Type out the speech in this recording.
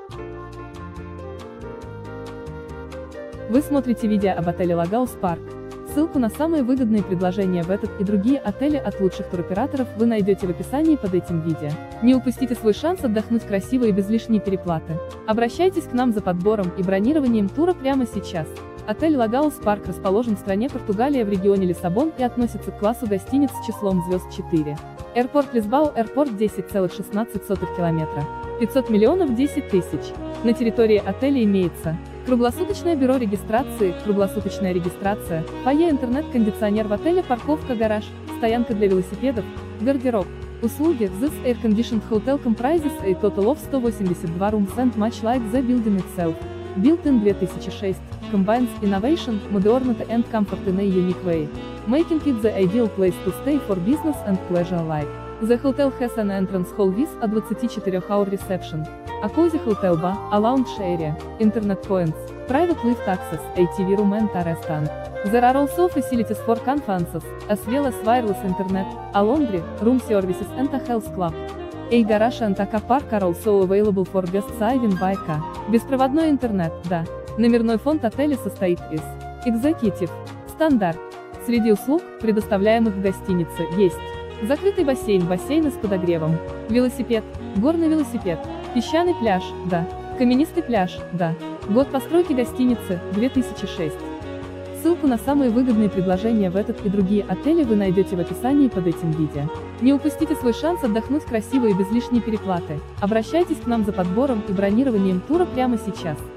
Вы смотрите видео об отеле Лагаус Парк. Ссылку на самые выгодные предложения в этот и другие отели от лучших туроператоров вы найдете в описании под этим видео. Не упустите свой шанс отдохнуть красиво и без лишней переплаты. Обращайтесь к нам за подбором и бронированием тура прямо сейчас. Отель Лагаус Парк расположен в стране Португалия в регионе Лиссабон и относится к классу гостиниц с числом звезд 4. Аэропорт Лисбау, аэропорт 10,16 километра. 500 миллионов 10 тысяч. На территории отеля имеется круглосуточное бюро регистрации, круглосуточная регистрация, фойе, интернет-кондиционер в отеле, парковка, гараж, стоянка для велосипедов, гардероб. Услуги: This air-conditioned hotel comprises a total of 182 rooms and much like the building itself. Built in 2006, combines innovation, modernity and comfort in a unique way, making it the ideal place to stay for business and pleasure alike. The hotel has an entrance hall with a 24-hour reception, a cozy hotel bar, a lounge area, internet points, private lift access, a TV room and a restaurant. There are also facilities for conferences, as well as wireless internet, a laundry, room services and a health club. A garage and a car park are also available for guests arriving by car. Беспроводной интернет, да. Номерной фонд отеля состоит из Executive, стандарт. Среди услуг, предоставляемых в гостинице, есть закрытый бассейн, бассейн с подогревом, велосипед, горный велосипед, песчаный пляж, да, каменистый пляж, да. Год постройки гостиницы, 2006. Ссылку на самые выгодные предложения в этот и другие отели вы найдете в описании под этим видео. Не упустите свой шанс отдохнуть красиво и без лишней переплаты. Обращайтесь к нам за подбором и бронированием тура прямо сейчас.